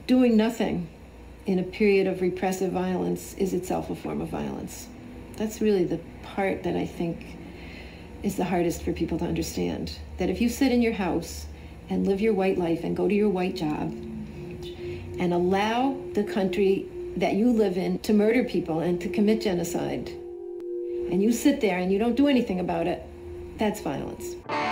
doing nothing in a period of repressive violence is itself a form of violence. That's really the part that I think is the hardest for people to understand. That if you sit in your house and live your white life and go to your white job and allow the country that you live in to murder people and to commit genocide, and you sit there and you don't do anything about it, that's violence.